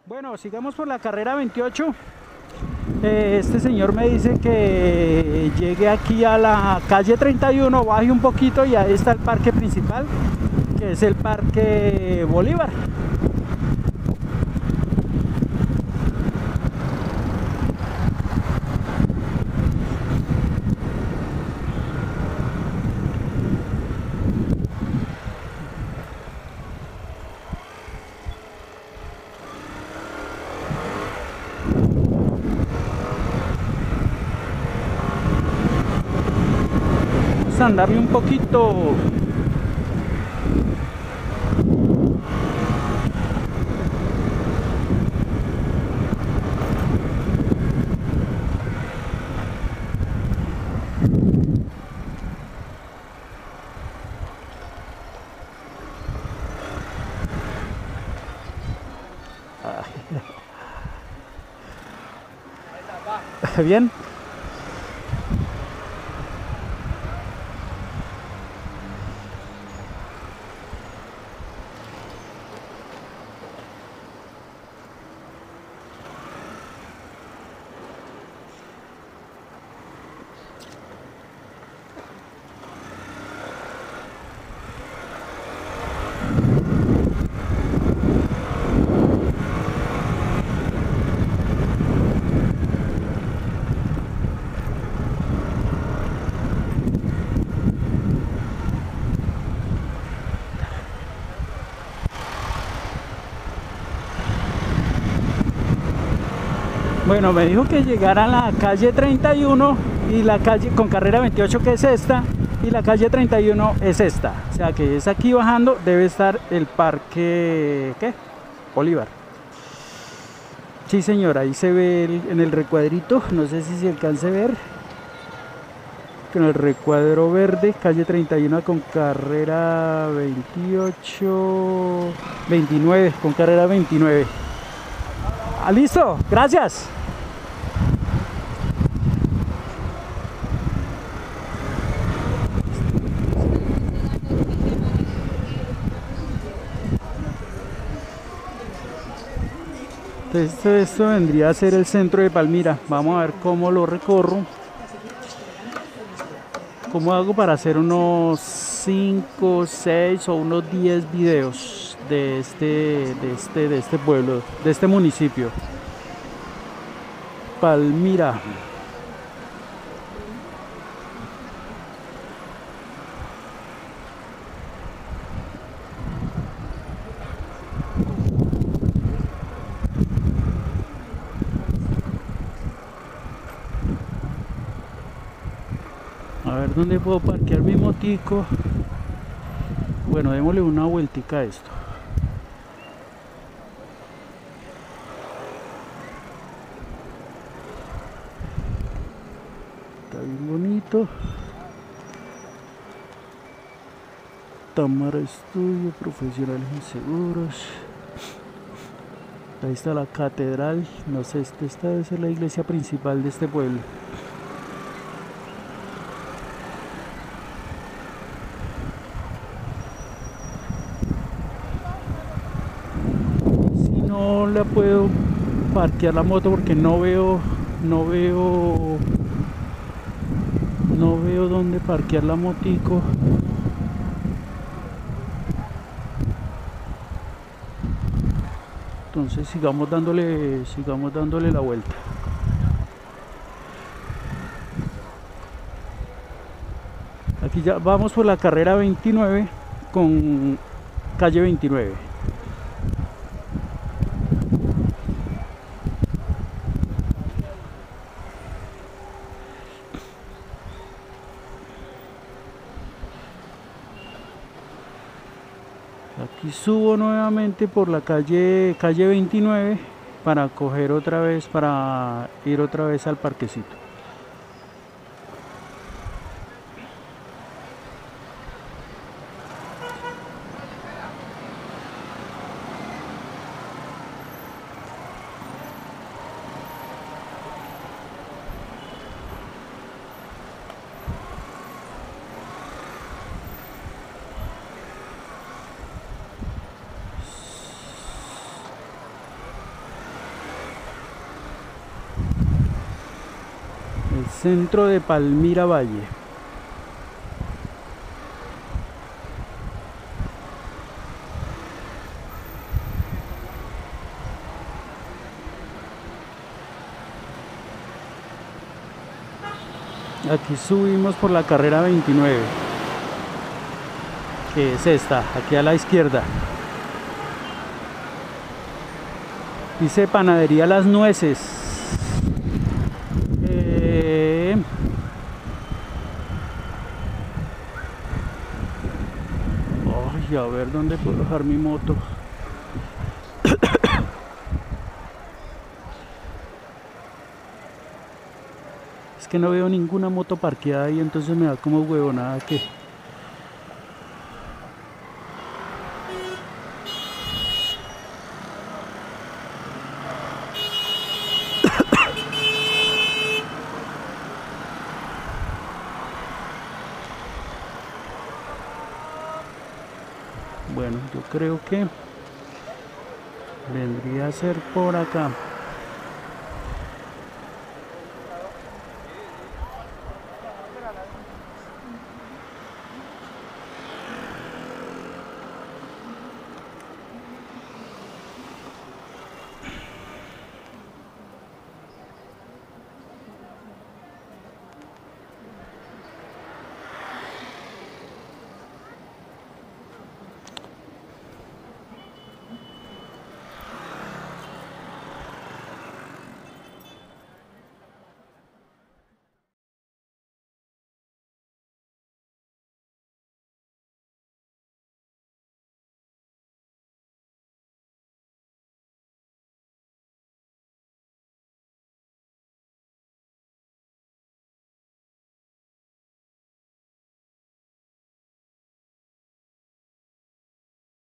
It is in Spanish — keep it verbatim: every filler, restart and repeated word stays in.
Bueno, sigamos por la carrera veintiocho. Eh, este señor me dice que llegue aquí a la calle treinta y uno, baje un poquito y ahí está el parque principal, que es el Parque Bolívar. Vamos a andarle un poquito. Bien. Bueno, me dijo que llegara a la calle treinta y uno y la calle con carrera veintiocho, que es esta, y la calle treinta y uno es esta. O sea que es aquí bajando, debe estar el Parque, ¿qué? Bolívar. Sí, señor, ahí se ve el, en el recuadrito, no sé si se alcance a ver. Con el recuadro verde, calle treinta y uno con carrera veintiocho, veintinueve, con carrera veintinueve. Ah, listo, gracias. Esto, esto vendría a ser el centro de Palmira. Vamos a ver cómo lo recorro. ¿Cómo hago para hacer unos cinco, seis o unos diez videos de este, de este, de este pueblo, de este municipio? Palmira. A ver dónde puedo parquear mi motico. Bueno, démosle una vueltica a esto. Está bien bonito. Tamara Estudio, Profesionales en Seguros. Ahí está la catedral. No sé, esta debe ser la iglesia principal de este pueblo. Si no la puedo parquear la moto porque no veo, no veo, no veo dónde parquear la motico. Entonces sigamos dándole, sigamos dándole la vuelta. Aquí ya vamos por la carrera veintinueve con calle veintinueve. Aquí subo nuevamente por la calle, calle veintinueve para coger otra vez, para ir otra vez al parquecito. centro de Palmira Valle. Aquí subimos por la carrera veintinueve, que es esta, aquí a la izquierda. Dice Panadería Las Nueces. Eh... Ay, a ver dónde puedo dejar mi moto. Es que no veo ninguna moto parqueada ahí, entonces me da como huevonada que... Bueno, yo creo que vendría a ser por acá.